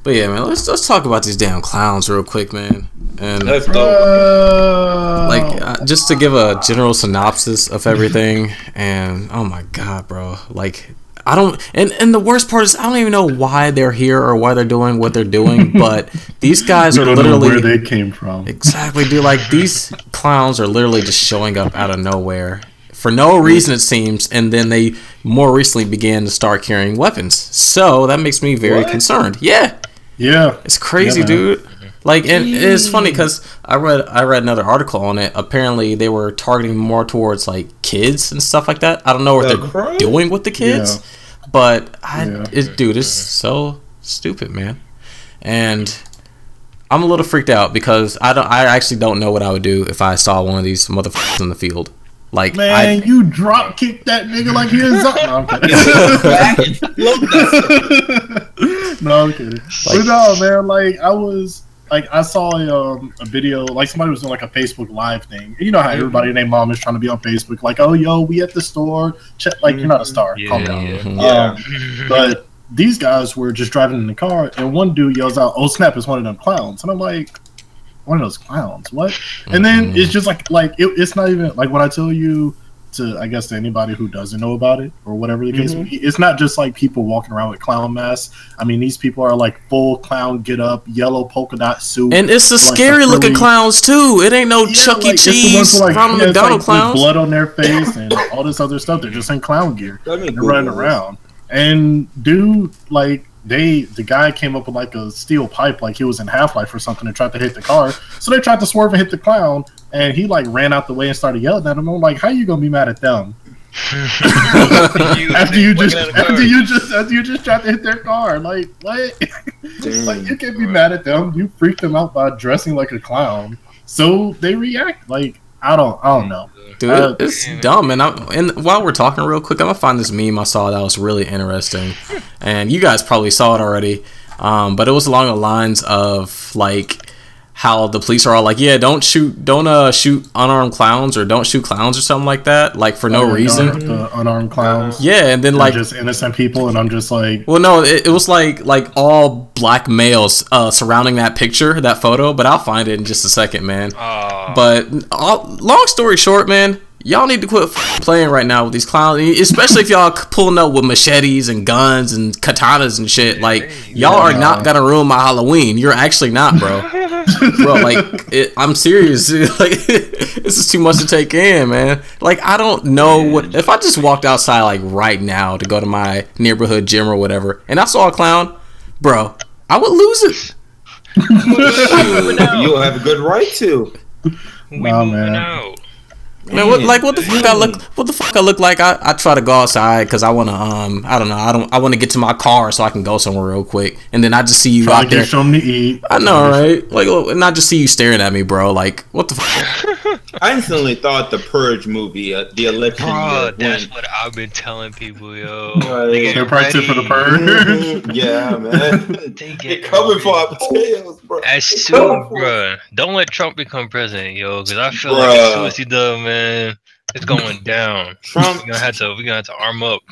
But yeah, man, let's talk about these damn clowns real quick, man. And Let's go. like, just to give a general synopsis of everything, and oh my god, bro, like I don't, and the worst part is I don't even know why they're here or why they're doing what they're doing, but these guys are literally where they came from. Exactly, dude. Like these clowns are literally just showing up out of nowhere for no reason, it seems, and then they more recently began to start carrying weapons. So that makes me very concerned. Yeah, it's crazy, dude. Like, and it's funny because I read another article on it. Apparently, they were targeting more towards like kids and stuff like that. I don't know what they're doing with the kids, but dude, it's so stupid, man. And I'm a little freaked out because I actually don't know what I would do if I saw one of these motherfuckers in the field. Like, man, you drop kick that nigga like he is up. No, I'm kidding. No, I'm kidding. But no, man, like I saw a video, like somebody was doing like a Facebook Live thing. You know how everybody and their mom is trying to be on Facebook, like, oh, yo, we at the store. Check, like, you're not a star. Calm down. But these guys were just driving in the car, and one dude yells out, "Oh snap! It's one of them clowns." And I'm like, one of those clowns? What? And then it's just like it's not even like when I tell you to, I guess, to anybody who doesn't know about it or whatever the case may be, it's not just like people walking around with clown masks. I mean, these people are like full clown get up, yellow polka dot suit, and it's the like scary looking clowns too. It ain't no Chuck E. Cheese, Ronald McDonald clowns, blood on their face and all this other stuff. They're just in clown gear. They're running around, and dude, like. The guy came up with like a steel pipe, like he was in Half-Life or something, and tried to hit the car. So they tried to swerve and hit the clown, and he like ran out the way and started yelling at him. I'm like, how you gonna be mad at them? after you just tried to hit their car, like what? Like you can't be mad at them. You freaked them out by dressing like a clown, so they react. Like I don't know. Dude, it's dumb, and while we're talking real quick, I'm gonna find this meme I saw that was really interesting, and you guys probably saw it already, but it was along the lines of like how the police are all like, yeah, don't shoot unarmed clowns or don't shoot clowns or something like that, like for no reason. The unarmed clowns. Yeah, and then like just innocent people, and I'm just like, well, no, it was like all black males surrounding that picture, that photo. But I'll find it in just a second, man. But long story short, man, y'all need to quit playing right now with these clowns, especially if y'all pulling up with machetes and guns and katanas and shit. Like y'all are not gonna ruin my Halloween. You're actually not, bro. Bro, like I'm serious. Like this is too much to take in, man. Like I don't know what if I just walked outside like right now to go to my neighborhood gym or whatever, and I saw a clown, bro, I would lose it. You'll have a good right to. Man, what the fuck I look like? I try to go outside because I want to I want to get to my car so I can go somewhere real quick, and then I just see you out there. Something to eat. I know, right? Like, not just see you staring at me, bro. Like, what the fuck? I instantly thought the Purge movie, the election. Bro, that's what I've been telling people, yo. They're pricing for the Purge. Yeah, man. They're coming for our tails, bro. As soon, bro. Don't let Trump become president, yo, because I feel like as soon as he does, man, it's going down. Trump, we're gonna have to arm up.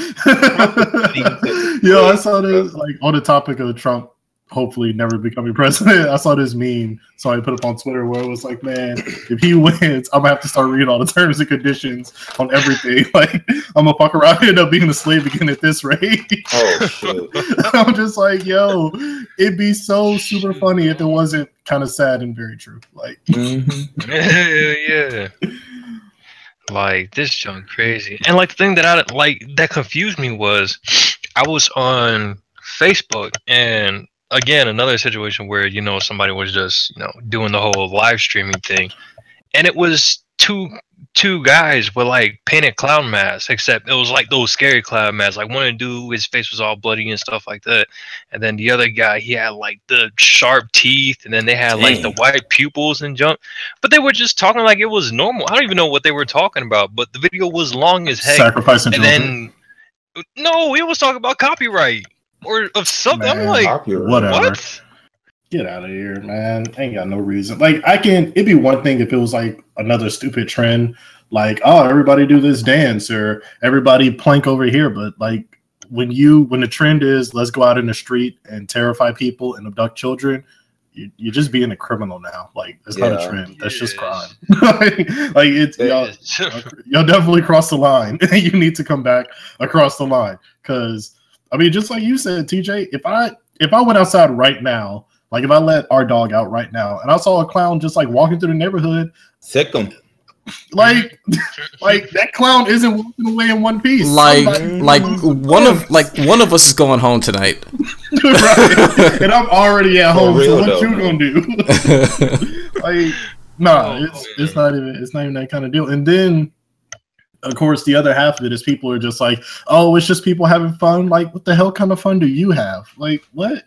Yo, I saw this like on the topic of Trump hopefully never becoming president. I saw this meme, so I put up on Twitter where it was like, man, if he wins, I'm gonna have to start reading all the terms and conditions on everything. Like, I'm gonna fuck around and end up being a slave again at this rate. Oh shit! I'm just like, yo, it'd be so super funny if it wasn't kind of sad and very true. Like, yeah. Like, this junk crazy. And like the thing that confused me was I was on Facebook, and again, another situation where, you know, somebody was just, you know, doing the whole live streaming thing, and it was two guys with like painted clown masks, except it was like those scary clown masks. Like one dude, his face was all bloody and stuff like that, and then the other guy, he had like the sharp teeth, and then they had like the white pupils and junk. But they were just talking like it was normal. I don't even know what they were talking about, but the video was long as heck. Sacrificing and children. Then no, it was talking about copyright or of something. Man, I'm like, whatever. What? Get out of here, man. Ain't got no reason. Like, it'd be one thing if it was like another stupid trend, like, oh, everybody do this dance or everybody plank over here, but like, when the trend is let's go out in the street and terrify people and abduct children, you're just being a criminal now. Like it's not a trend. That's just crime. like it's y'all definitely crossed the line. You need to come back across the line because I mean, just like you said, TJ, if I went outside right now, like if I let our dog out right now and I saw a clown just like walking through the neighborhood, sick him. Like that clown isn't walking away in one piece. Like one of us is going home tonight. Right. And I'm already at home. So what you gonna do? Like, nah, it's not even that kind of deal. And then of course the other half of it is people are just like, oh, it's just people having fun. Like, what the hell kind of fun do you have? Like, what?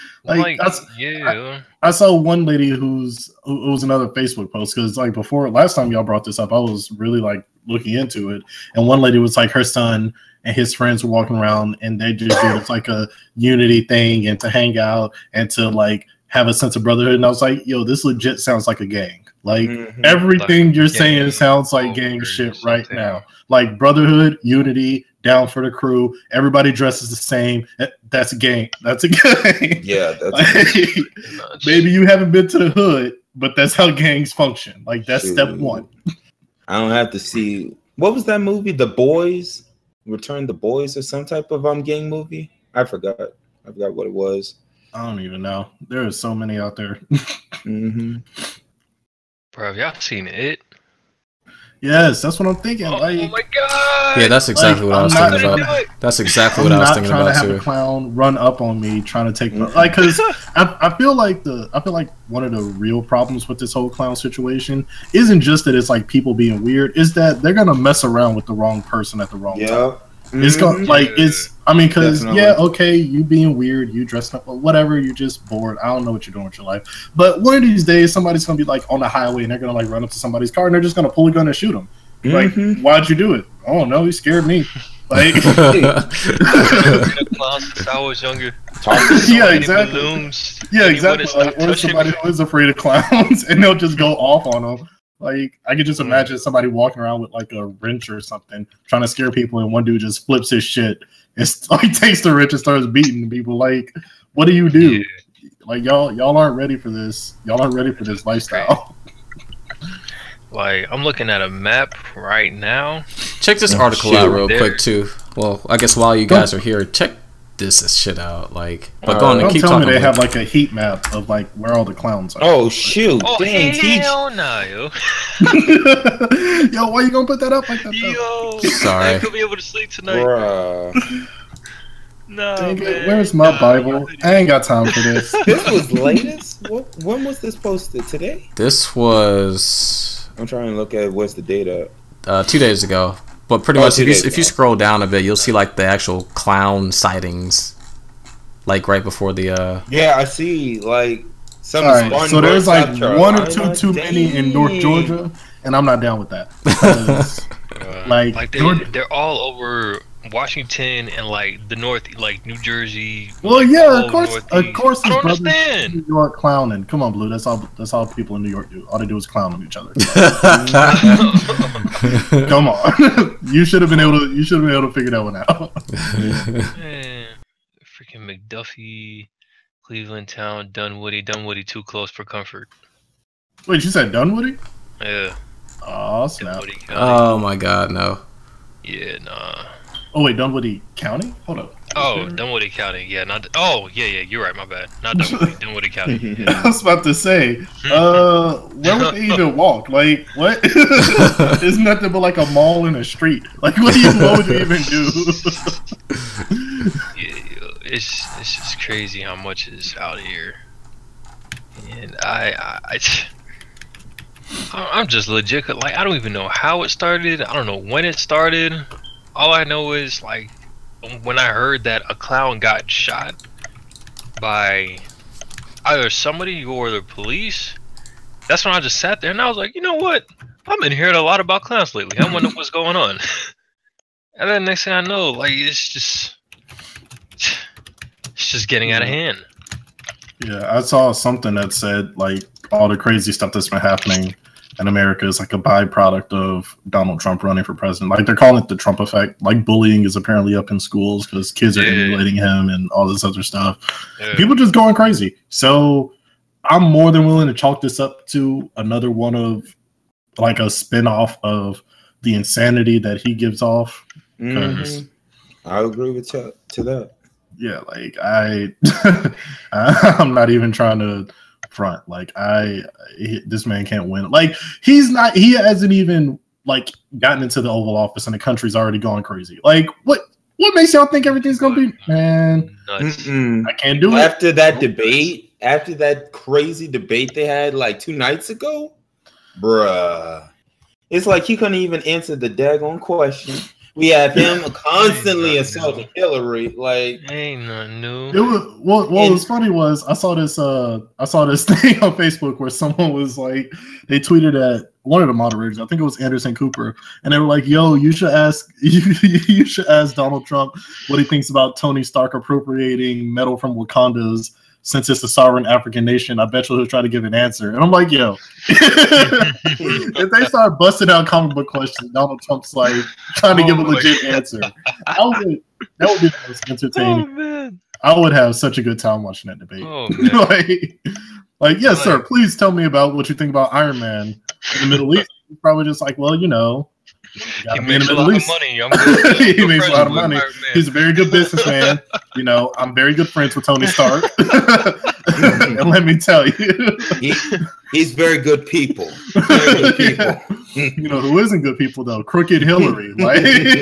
I saw one lady it was another Facebook post because like before last time y'all brought this up, I was really like looking into it, and one lady was like her son and his friends were walking around and they just did it's like a unity thing and to hang out and to like have a sense of brotherhood, and I was like, yo, this legit sounds like a gang. Like everything you're saying sounds like gang shit right now. Like brotherhood, unity, down for the crew. Everybody dresses the same. That's a gang. That's a gang. Yeah, that's like, maybe you haven't been to the hood, but that's how gangs function. Like that's step one. I don't have to see. What was that movie? The Boys, Return the Boys, or some type of gang movie. I forgot what it was. I don't even know. There are so many out there. Bro, have y'all seen it? Yes, that's what I'm thinking. Oh, like, oh my god! Yeah, that's exactly what I was thinking about. That's exactly what I was thinking about too. I'm not trying to have a clown run up on me trying to take my like, because I feel like one of the real problems with this whole clown situation isn't just that it's like people being weird, is that they're gonna mess around with the wrong person at the wrong time. It's going like it's. I mean, because okay, you being weird, you dressed up, whatever. You're just bored. I don't know what you're doing with your life. But one of these days, somebody's gonna be like on the highway and they're gonna like run up to somebody's car and they're just gonna pull a gun and shoot them. Like, why'd you do it? Oh no, he scared me. Like, since I was younger. Yeah, exactly. Balloons, yeah, exactly. Like, or somebody who is afraid of clowns and they'll just go off on them. Like, I could just imagine somebody walking around with like a wrench or something, trying to scare people, and one dude just flips his shit. It's like takes the wrench and starts beating people. Like, what do you do? Yeah. Like, y'all aren't ready for this. Y'all aren't ready for this lifestyle. Like, I'm looking at a map right now. Check this article out real quick too. Well, I guess while you guys are here, check this shit out. Like, but go on and keep talking. Don't tell me they have like a heat map of like where all the clowns are. Oh shoot! Oh hell no, yo! Yo, why you gonna put that up like that? Yo, sorry. I could be able to sleep tonight. Bruh. No, man. Where's my Bible? I ain't got time for this. This was latest. When was this posted? Today? This was. I'm trying to look at what's the date at. 2 days ago. But pretty much, if you scroll down a bit, you'll see like the actual clown sightings, like right before the. Yeah, I see. Like some. Right, so there's like one or two too many in North Georgia, and I'm not down with that. Like they're all over Washington and like the north, like New Jersey. Well, yeah, of course. I don't understand. New York clowning. Come on, Blue. That's all people in New York do. All they do is clown on each other. Come on. You should have been able to figure that one out. Man, freaking McDuffie, Cleveland Town, Dunwoody too close for comfort. Wait, you said Dunwoody? Yeah. Oh snap! Oh my God, no. Yeah, nah. Oh wait, Dunwoody County? Hold up. Oh, Dunwoody County. Yeah, not. Oh, yeah. You're right. My bad. Not Dunwoody. Dunwoody County. Yeah. I was about to say, where would they even walk? Like, what? It's nothing but like a mall and a street. Like, what would you even do? Yeah, it's just crazy how much is out here, and I'm just legit. Like, I don't even know how it started. I don't know when it started. All I know is like when I heard that a clown got shot by either somebody or the police, that's when I just sat there and I was like, you know what? I've been hearing a lot about clowns lately. I wonder what's going on. And then next thing I know, like it's just getting out of hand. Yeah, I saw something that said like all the crazy stuff that's been happening in America is like a byproduct of Donald Trump running for president. Like they're calling it the Trump effect. Like bullying is apparently up in schools because kids are emulating him and all this other stuff. People just going crazy. So I'm more than willing to chalk this up to another one of like a spinoff of the insanity that he gives off. I agree with you to that. Yeah, like I'm not even trying to front. Like this man can't win. Like he hasn't even like gotten into the Oval Office and the country's already gone crazy. Like what makes y'all think everything's gonna be? Man, I can't do it. After that debate, after that crazy debate they had like 2 nights ago, bruh, it's like he couldn't even answer the daggone question. We have him constantly assaulting Hillary. Like ain't nothing new. It was what was funny was I saw this thing on Facebook where someone was like, they tweeted at one of the moderators, I think it was Anderson Cooper, and they were like, "Yo, you should ask Donald Trump what he thinks about Tony Stark appropriating metal from Wakanda's. Since it's a sovereign African nation, I bet you'll try to give an answer." And I'm like, yo, if they start busting out comic book questions, Donald Trump's like trying to give a legit answer. That would be the most entertaining. Oh, man. I would have such a good time watching that debate. Oh, man. like, yes, sir, please tell me about what you think about Iron Man in the Middle East. He's probably just like, well, you know, he makes a lot of money. He makes a lot of money. He's a very good businessman. You know, I'm very good friends with Tony Stark. And let me tell you, he's very good people. Very good people. You know who isn't good people though? Crooked Hillary. Like,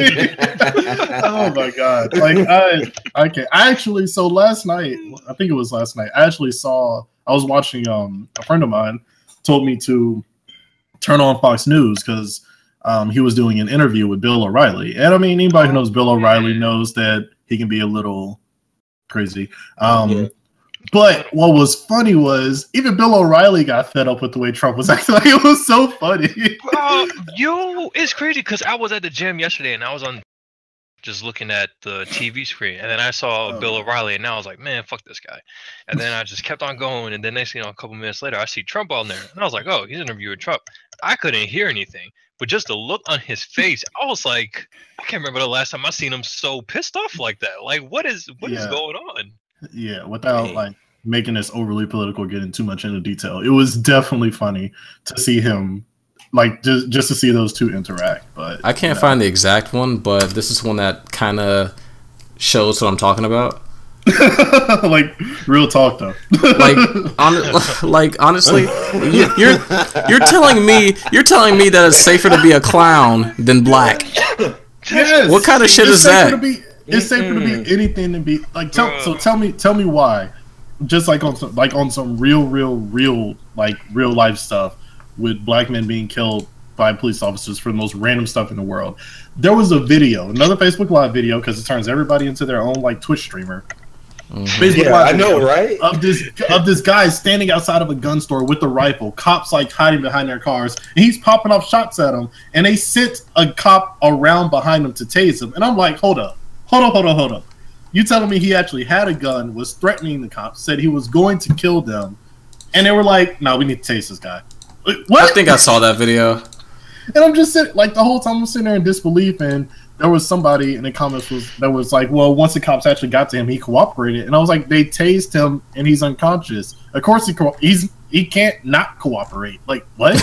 oh my god! Like I can't. I actually, so last night, I think it was last night. I was watching. A friend of mine told me to turn on Fox News because he was doing an interview with Bill O'Reilly. And I mean, anybody who knows Bill O'Reilly knows that he can be a little crazy. But what was funny was even Bill O'Reilly got fed up with the way Trump was acting. Like, it was so funny. It's crazy because I was at the gym yesterday and I was on just looking at the TV screen, and then I saw Bill O'Reilly, and I was like, man, fuck this guy. And then I just kept on going, and then next thing you know, a couple minutes later, I see Trump on there, and I was like, oh, he's interviewing Trump. I couldn't hear anything, but just the look on his face, I was like, I can't remember the last time I seen him so pissed off like that. Like, what is going on? Yeah, without like making this overly political, getting too much into detail, it was definitely funny to see him, like just to see those two interact. But I can't find the exact one, but this is one that kind of shows what I'm talking about. Like real talk though. like honestly, you're telling me that it's safer to be a clown than black. Yes. What kind of shit is that? It's safer to be anything than be like. Tell me why. Just like on some real life stuff with black men being killed by police officers for the most random stuff in the world. There was a video, another Facebook Live video, because it turns everybody into their own like Twitch streamer. Facebook Live I know, right? Of this guy standing outside of a gun store with a rifle, cops like hiding behind their cars, and he's popping off shots at them, and they sent a cop around behind him to tase him. And I'm like, hold up. You telling me he actually had a gun, was threatening the cops, said he was going to kill them, and they were like, no, we need to tase this guy. What? I think I saw that video. And I'm just sitting, like, the whole time I'm sitting there in disbelief, and there was somebody in the comments that was like, well, once the cops actually got to him, he cooperated. And I was like, they tased him, and he's unconscious. Of course he can't not cooperate. Like, what?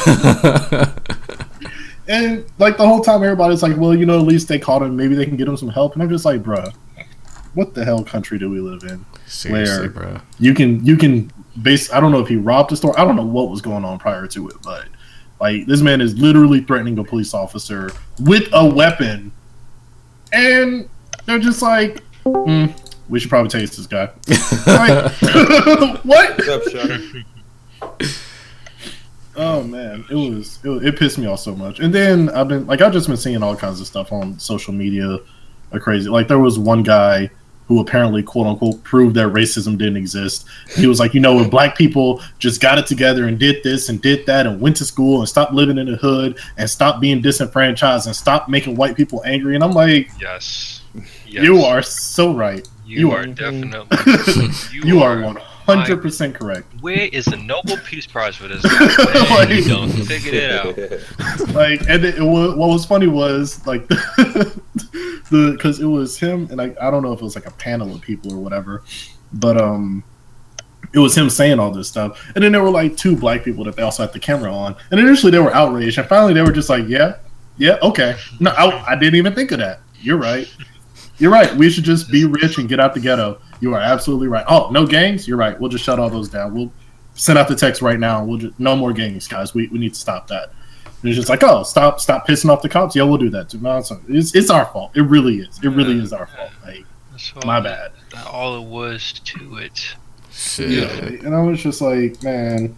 And, like, the whole time everybody's like, well, you know, at least they caught him. Maybe they can get him some help. And I'm just like, bruh, what the hell country do we live in? Seriously, where bro. You can I don't know if he robbed the store. I don't know what was going on prior to it, but like this man is literally threatening a police officer with a weapon, and they're just like, we should probably tase this guy. Like, what? What's up, Sean? Oh man, it pissed me off so much. And then I've just been seeing all kinds of stuff on social media, crazy. Like there was one guy who apparently, quote unquote, proved that racism didn't exist. He was like, you know, if black people just got it together and did this and did that and went to school and stopped living in the hood and stopped being disenfranchised and stopped making white people angry. And I'm like, yes. You are so right. You are definitely. You are 100% correct. Where is the Nobel Peace Prize for this? Like, you don't figure it out. Like, and what was funny was like because it was him, and I don't know if it was like a panel of people or whatever, but it was him saying all this stuff, and then there were like 2 black people that they also had the camera on, and initially they were outraged, and finally they were just like, yeah, okay, no, I didn't even think of that. You're right. We should just be rich and get out the ghetto. You are absolutely right. Oh, no gangs? You're right. We'll just shut all those down. We'll send out the text right now. We'll just, no more gangs, guys. We need to stop that. And it's just like, oh, stop pissing off the cops. Yeah, we'll do that too. No, it's our fault. It really is. It really is our fault. Like, my bad. All it was to it. Shit. Yeah, and I was just like, man,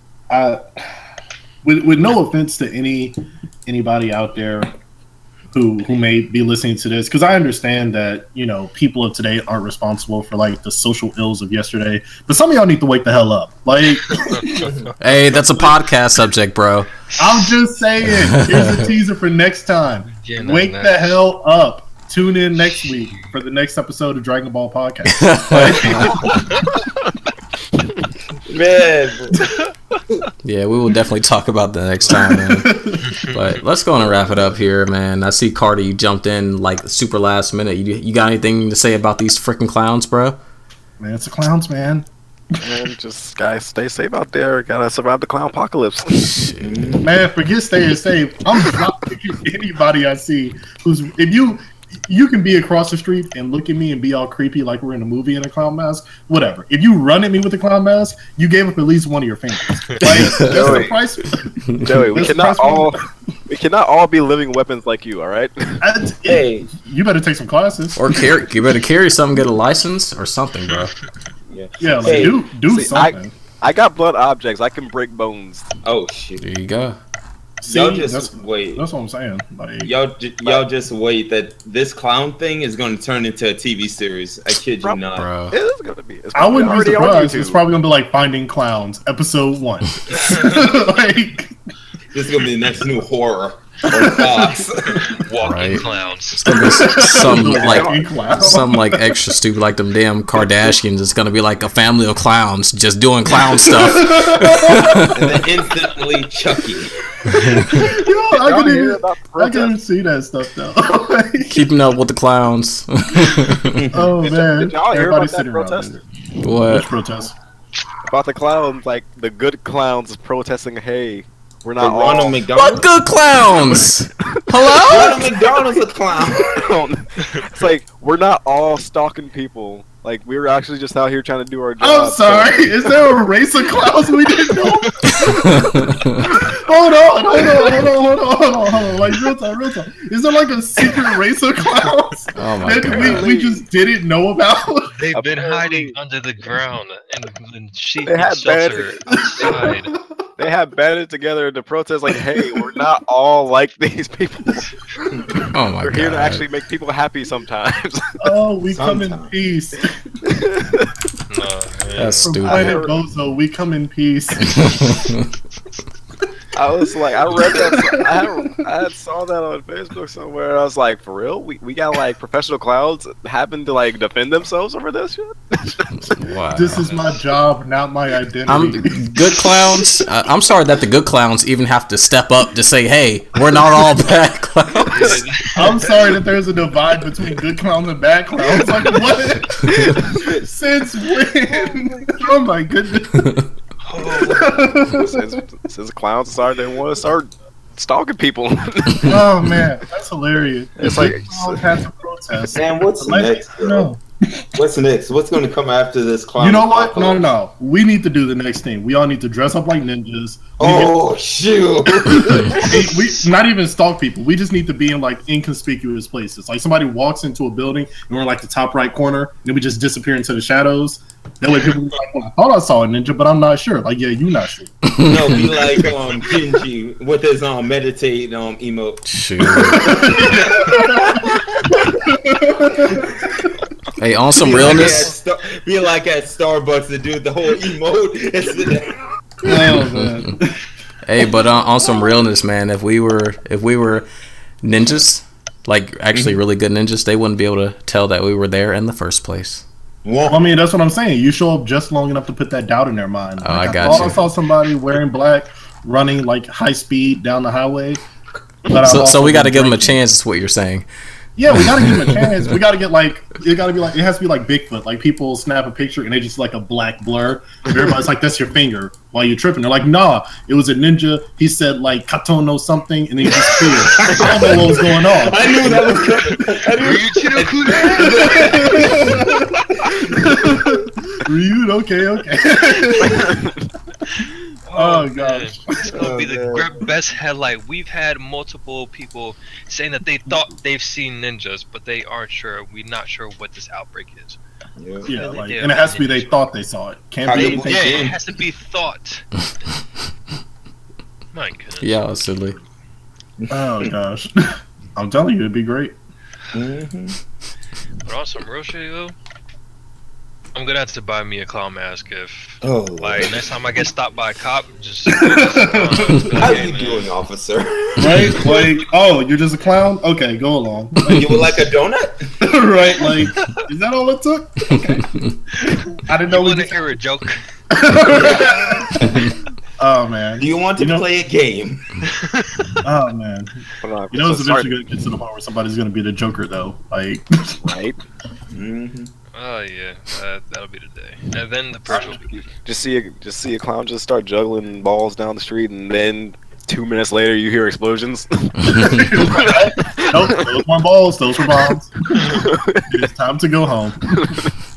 with no offense to anybody out there who may be listening to this, because I understand that, you know, people of today aren't responsible for like the social ills of yesterday, but some of y'all need to wake the hell up. Like, hey, that's a podcast subject, bro. I'm just saying, here's a teaser for next time. Wake the hell up. Tune in next week for the next episode of Dragon Ball Podcast. Man. Yeah, we will definitely talk about that next time, man. But let's go on and wrap it up here, man. I see Cardi, you jumped in like super last minute. You got anything to say about these freaking clowns, bro? Man, it's the clowns, man. Man, just guys, stay safe out there. Gotta survive the clown apocalypse. Man, forget staying safe. I'm blocking anybody I see who's you can be across the street and look at me and be all creepy like we're in a movie in a clown mask. Whatever. If you run at me with a clown mask, you gave up at least one of your fingers. Like, that's the price. Joey, we cannot all be living weapons like you. All right. Hey, you better take some classes, or you better carry something, get a license or something, bro. Yeah. Like, hey, do something. I got blunt objects. I can break bones. Oh shit. There you go. See, y'all just wait. That's what I'm saying. Like, y'all just wait. That this clown thing is going to turn into a TV series. I kid you not. Bro. It is going to be. I wouldn't be surprised. It's probably going to be like Finding Clowns, episode 1. Like, this is going to be the next new horror. Fox. Walking clowns. It's gonna be some like extra stupid, like them damn Kardashians. It's gonna be like a family of clowns just doing clown stuff. And then instantly Chucky. I can see that stuff though. Keeping up with the clowns. Oh man! Did y'all hear about that protest? What? Which protest? About the clowns, like the good clowns protesting. Hey. We're not Ronald McDonald. What good clowns? Hello? Ronald McDonald's a clown. It's like we're not all stalking people. Like we were actually just out here trying to do our job. I'm sorry. Is there a race of clowns we didn't know? Hold on. Like real time. Is there like a secret race of clowns that we just didn't know about? They've been hiding under the ground and sheep they had shelter outside. They have banded together to protest like, hey, we're not all like these people. Oh my God. We're here to actually make people happy sometimes. Oh, we come in peace. That's stupid. Planet Bozo, we come in peace. I was like, I read that. I saw that on Facebook somewhere. I was like, for real? We got like professional clowns happen to like defend themselves over this shit? Wow. This is my job, not my identity. Good clowns. I'm sorry that the good clowns even have to step up to say, hey, we're not all bad clowns. I'm sorry that there's a divide between good clowns and bad clowns. Like, what? Since when? Oh my goodness. Since clowns decided they want to start stalking people. Oh man, that's hilarious. It's like had to protest. Man, what's next? No. What's next? What's going to come after this clown? You know what? No. We need to do the next thing. We all need to dress up like ninjas. Shoot! We not even stalk people. We just need to be in like inconspicuous places. Like somebody walks into a building and we're like the top right corner, and then we just disappear into the shadows. That way people be like, well, I thought I saw a ninja, but I'm not sure. Like, yeah, you not sure. No, be like Genji with his meditate emote. Shoot. Hey, on some realness. Be like at Starbucks to do the whole emote. Oh man. Hey, but on some realness, man. If we were ninjas, like actually really good ninjas, they wouldn't be able to tell that we were there in the first place. Well, I mean, that's what I'm saying. You show up just long enough to put that doubt in their mind. Oh, like, I got you. I saw somebody wearing black, running like high speed down the highway. So we got to give them a chance. Is what you're saying? Yeah, we gotta give him a chance. We gotta get like it has to be like Bigfoot. Like people snap a picture and they just like a black blur. And everybody's like, "That's your finger," while you're tripping. They're like, "Nah, it was a ninja." He said like "katono" something, and he disappeared. I don't know what was going on. I knew that was coming. Ryu'd, okay. Oh gosh, it's gonna be the best headlight. We've had multiple people saying that they thought they've seen ninjas, but they aren't sure. We're not sure what this outbreak is. Yeah, like, and it has to be they thought they saw it. Can't be. Yeah, it has to be thought. My goodness. Yeah, silly. Oh gosh, I'm telling you, it'd be great. But on some real shit though, I'm gonna have to buy me a clown mask if, like, next time I get stopped by a cop, just how you doing, officer? Right? Like, oh, you're just a clown? Okay, go along. Like, you would like a donut? Right? Like, is that all it took? Okay. I didn't know we didn't hear a joke. Oh man. Do you want to play a game? Oh man. You know, it's eventually gonna get to the point where somebody's gonna be the Joker, though. Like, right? Oh yeah, that'll be the day. And then the person will be just see a clown just start juggling balls down the street, and then 2 minutes later you hear explosions. Nope, those weren't balls, those were bombs. It's time to go home.